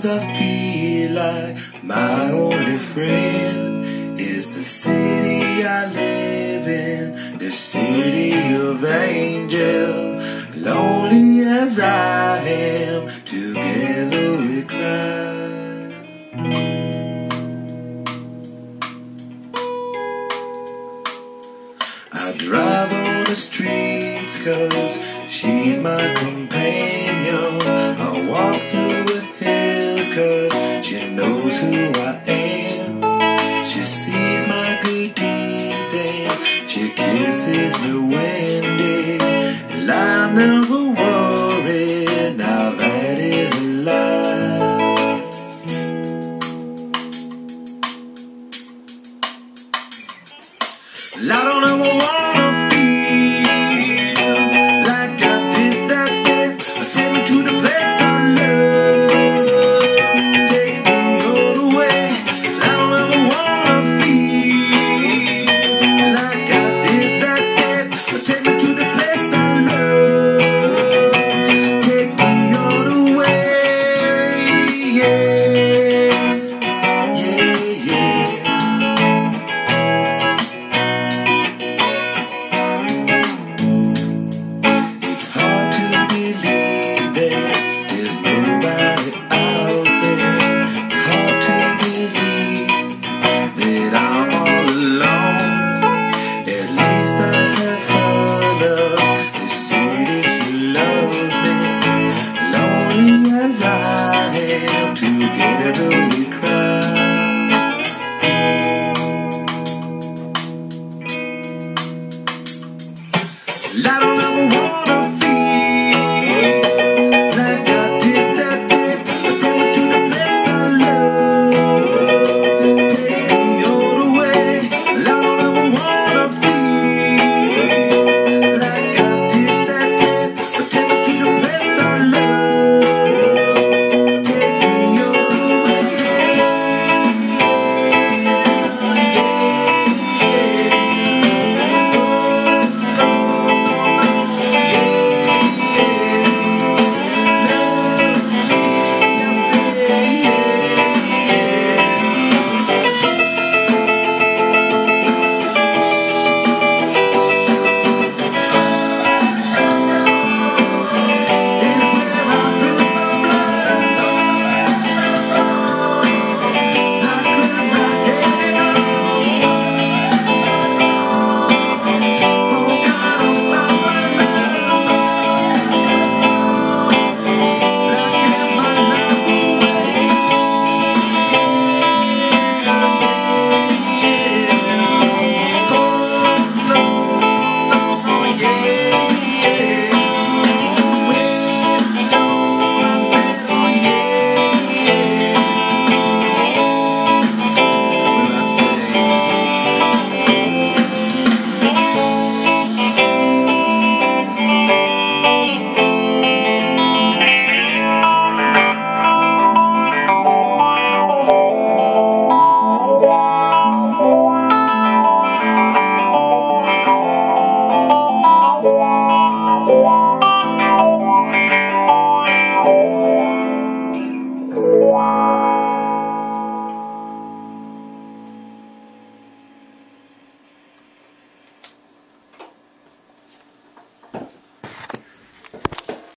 I feel like my only friend is the city I live in, the city of angels. Lonely as I am, together we cry. I drive on the streets 'cause she's my companion. I walk through the hills 'cause she knows who I am. She sees my good deeds and she kisses me when dead. And I never worry, now that is a lie. I don't ever wanna feel like I did that day. Take me to the place I love, take me all the way. I don't ever wanna feel like I did that day. Take me to the place I love, take me all the way. Yeah, yeah, yeah. Together we